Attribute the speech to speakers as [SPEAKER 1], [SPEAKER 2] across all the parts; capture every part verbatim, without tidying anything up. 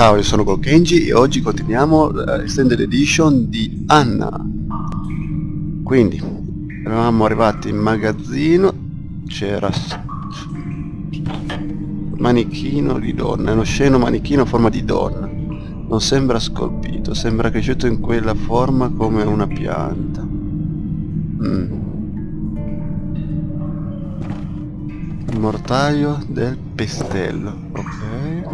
[SPEAKER 1] Ciao, io sono Golkenji e oggi continuiamo l'Extended Edition di Anna. Quindi, eravamo arrivati in magazzino, c'era manichino di donna, è uno sceno manichino a forma di donna. Non sembra scolpito, sembra cresciuto in quella forma come una pianta. Mm. Il mortaio del pestello, ok.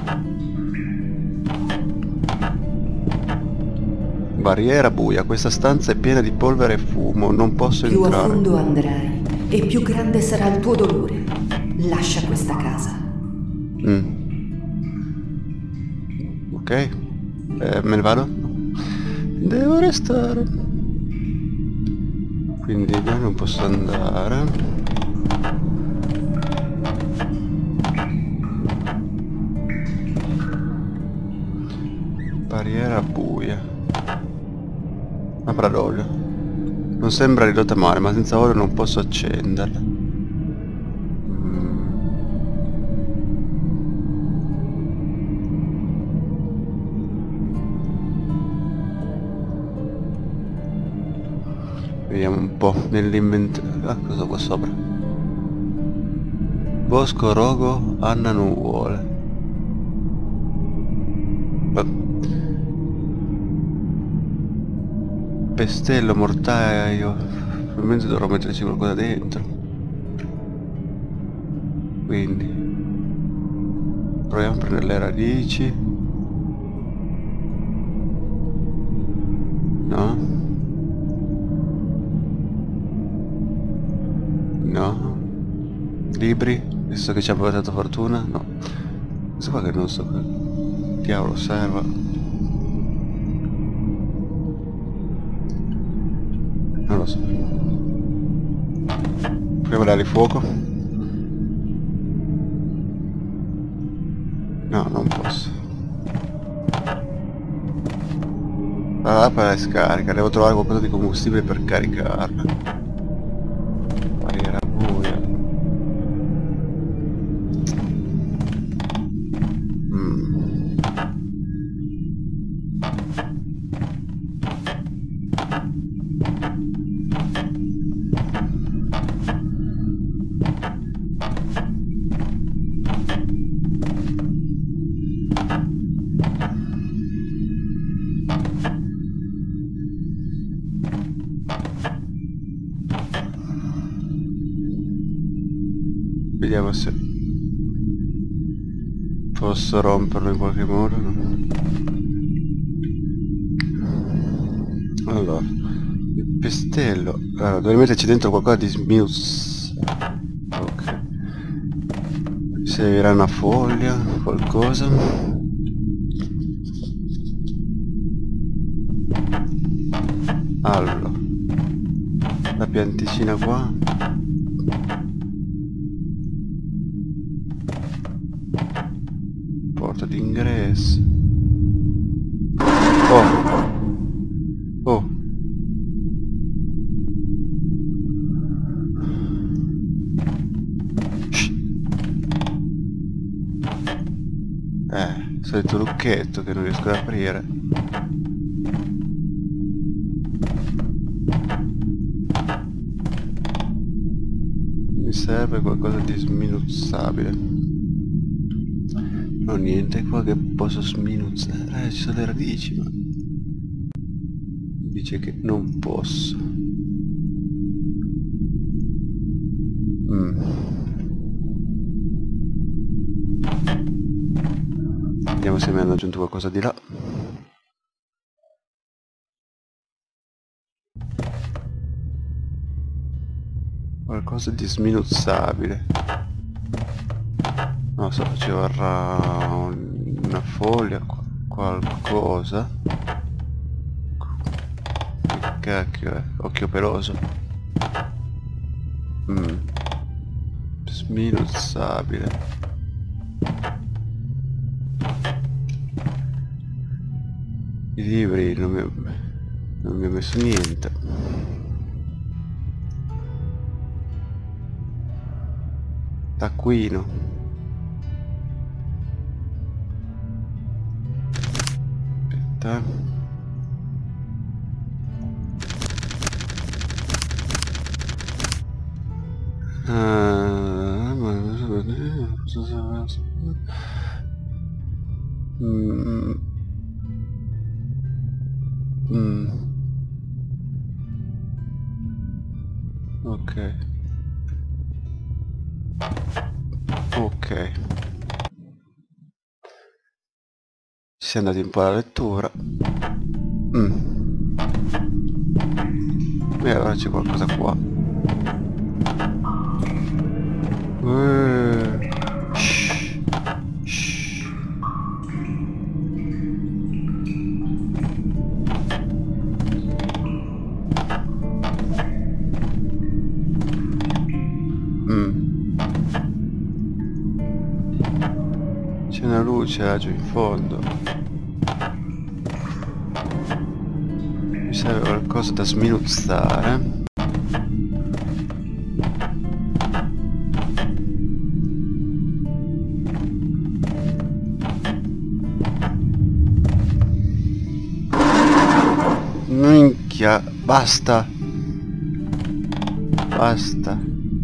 [SPEAKER 1] Barriera buia, questa stanza è piena di polvere e fumo, non posso
[SPEAKER 2] più
[SPEAKER 1] entrare.
[SPEAKER 2] Più a fondo andrai e più grande sarà il tuo dolore. Lascia questa casa.
[SPEAKER 1] Mm. Ok, eh, me ne vado? No. Devo restare. Quindi io non posso andare. Barriera buia. Labbra d'olio. Non sembra ridotta male, ma senza olio non posso accenderla. Mm. Vediamo un po' nell'inventario. Ah, cosa qua sopra? Bosco rogo, Anna non vuole. Pestello, mortaio. Probabilmente dovrò metterci qualcosa dentro. Quindi proviamo a prendere le radici. No. No. Libri, visto che ci ha portato fortuna. No. Questo qua che non so che diavolo serva. Non lo so. Proviamo a dargli fuoco. No, non posso. Ah, per la scarica, devo trovare qualcosa di combustibile per caricarla. Barriera buia. Mm. Vediamo se posso romperlo in qualche modo. Allora, il pestello. Allora, dovrei metterci dentro qualcosa di sminus. Ok. Servirà una foglia, qualcosa. Allora, la pianticina qua. Porta d'ingresso. Oh. Oh. Shh. Eh, solito lucchetto che non riesco ad aprire. Mi serve qualcosa di sminuzzabile. Non ho niente qua che posso sminuzzare. Eh, ci sono le radici, ma dice che non posso. Mm. Vediamo se mi hanno aggiunto qualcosa di là. Qualcosa di sminuzzabile. Non so, ci vorrà una foglia, qualcosa. Che cacchio è? Occhio peloso. Mm. Sminuzzabile. I libri non mi, non mi ha messo niente. Taccuino. Aspetta. Ah, mm. Mm. Ok. Ok. Si è andati un po' alla lettura. Mm. E allora c'è qualcosa qua. Eh. Shh. Shh. Mm. C'è una luce laggiù in fondo. Mi serve qualcosa da sminuzzare. Minchia, basta. Basta.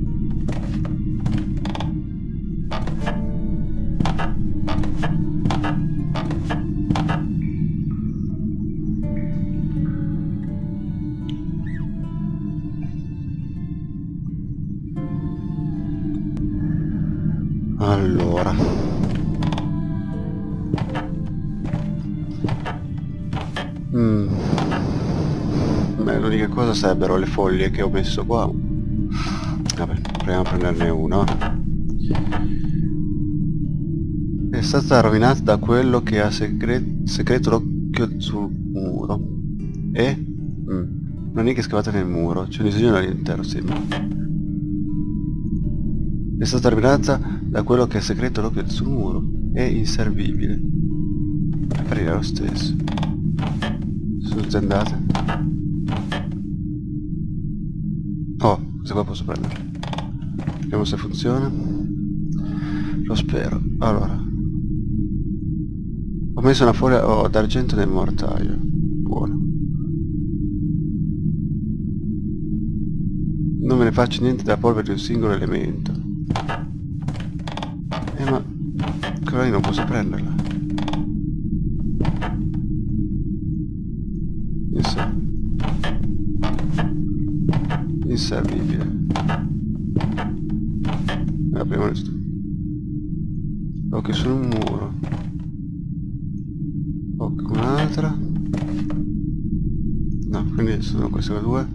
[SPEAKER 1] Allora. Mm. Beh, l'unica cosa sarebbero le foglie che ho messo qua. Vabbè, proviamo a prenderne una. È stata rovinata da quello che ha segre segreto l'occhio sul muro. E? Mm. Una nicchia scavata nel muro. C'è un disegno all'interno, sì. È stata rovinata da quello che ha segreto l'occhio sul muro. È inservibile. Per dire lo stesso. Sono tutte andate. Oh, questa qua posso prendere. Vediamo se funziona. Lo spero. Allora. Ho messo una foglia oh, d'argento nel mortaio. Buono. Non me ne faccio niente da polvere di un singolo elemento. Eh ma... quella lì non posso prenderla. Inser... Inservibile. La prima lista. Ok, sul muro. Ok, un'altra. No, quindi sono queste due.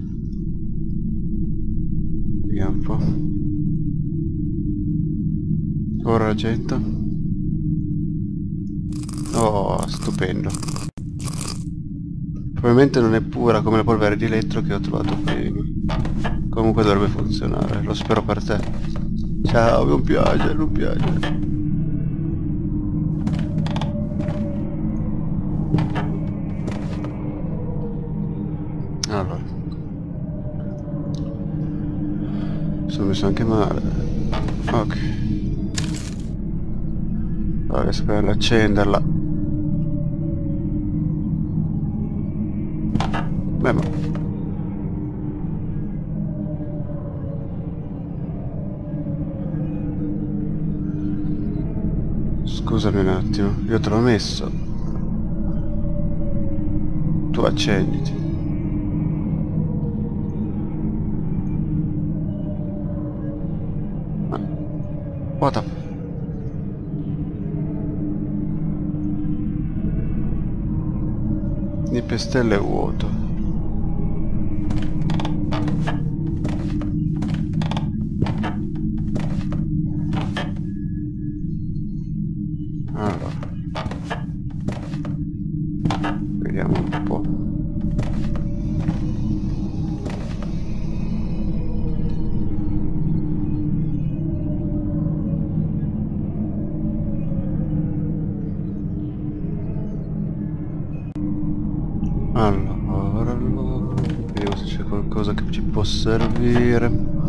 [SPEAKER 1] Vediamo un po'. Ora argento. Oh, stupendo. Probabilmente non è pura come la polvere di elettro che ho trovato prima. Comunque dovrebbe funzionare, lo spero per te. Ciao, non piace, non piace. Allora. Sono messo anche male. Ok. Allora, riesco per accenderla. Beh, ma... scusami un attimo, io te l'ho messo. Tu accenditi. Ma... what the... di pestelle è vuoto. Allora, vediamo un po'. Allora, allora, vediamo se c'è qualcosa che ci può servire.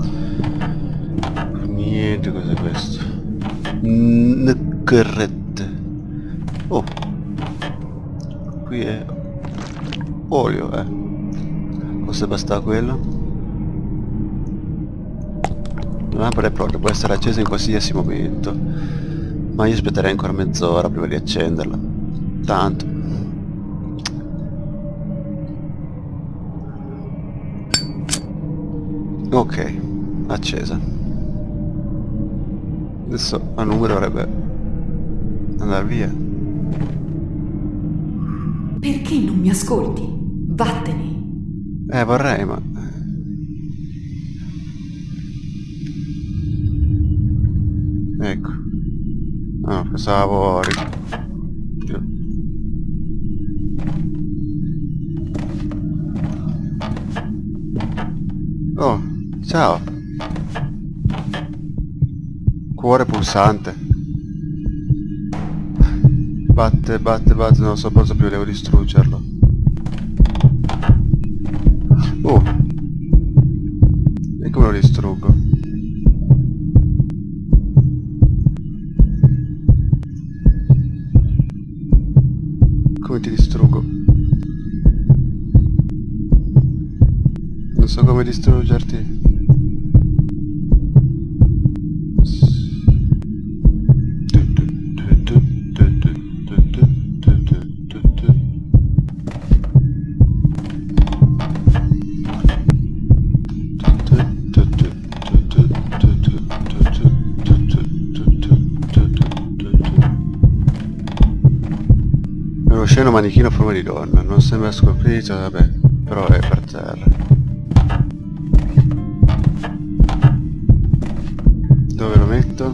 [SPEAKER 1] Niente, cos'è questo? N-corrette. Oh, qui è olio, eh. Forse basta quello. La lampada è pronta, può essere accesa in qualsiasi momento, ma io aspetterei ancora mezz'ora prima di accenderla. Tanto. Ok, accesa. Adesso a numero dovrebbe andare via.
[SPEAKER 2] Perché non mi ascolti? Vattene.
[SPEAKER 1] Eh, vorrei, ma... Ecco. No, pensavo... Oh, ciao. Cuore pulsante. Batte, batte, batte, non so cosa più, devo distruggerlo. Oh. E come lo distruggo? Come ti distruggo? Non so come distruggerti. È uno sceno manichino a forma di donna, non sembra scolpito, vabbè, però è per terra. Dove lo metto?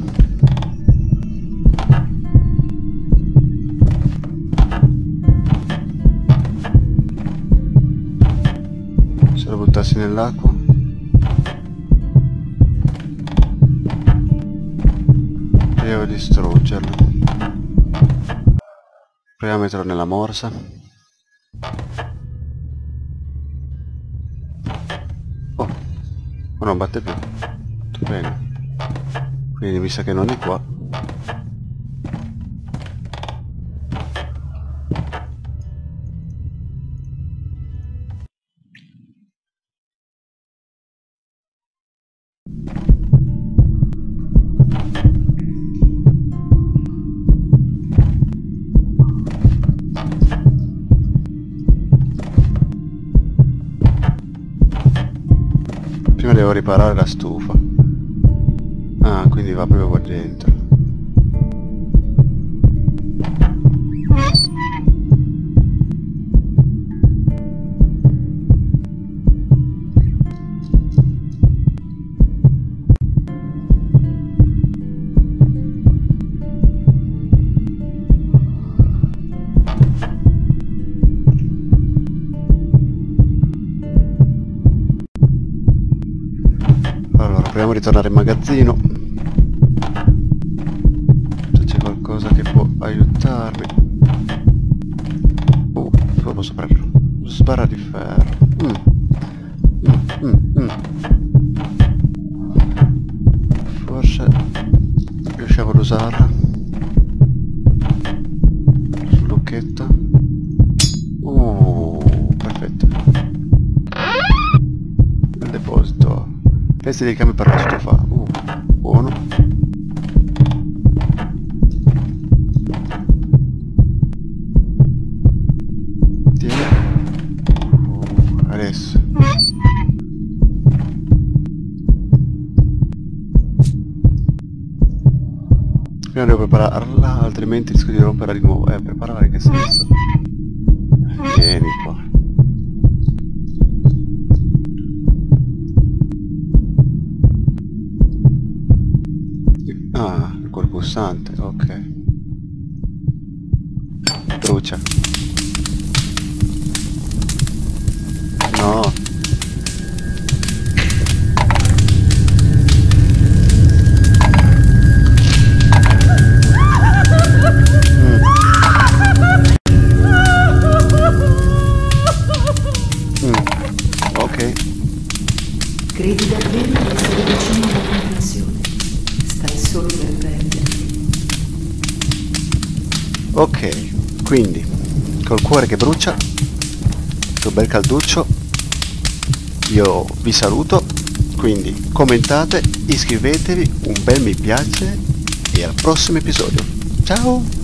[SPEAKER 1] Se lo buttassi nell'acqua? Devo distruggerlo. Proviamo a metterlo nella morsa. Oh, ma non batte più. Tutto bene. Quindi mi sa che non è qua. Prima devo riparare la stufa. Ah, quindi va proprio qua dentro. Allora, proviamo a ritornare in magazzino. Se c'è qualcosa che può aiutarmi. Uh, dove posso prenderlo? Sbarra di ferro. Mm. Mm, mm, mm. Forse riusciamo ad usarla. Sul lucchetto. Uh, perfetto. Il deposito. Pezzi di ricambio per la stufa. Uh, buono. Tieni. Uh, adesso. Prima devo prepararla, altrimenti rischio di romperla di nuovo. Eh, prepararla in che senso? Vieni qua. Ah, il col pulsante, ok. Brucia. No. Mm. Mm. Ok.
[SPEAKER 2] Credi davvero di essere vicino alla comprensione? Stai solo per perdere.
[SPEAKER 1] Ok, quindi col cuore che brucia, un bel calduccio. Io vi saluto, quindi commentate, iscrivetevi, un bel mi piace e al prossimo episodio. Ciao!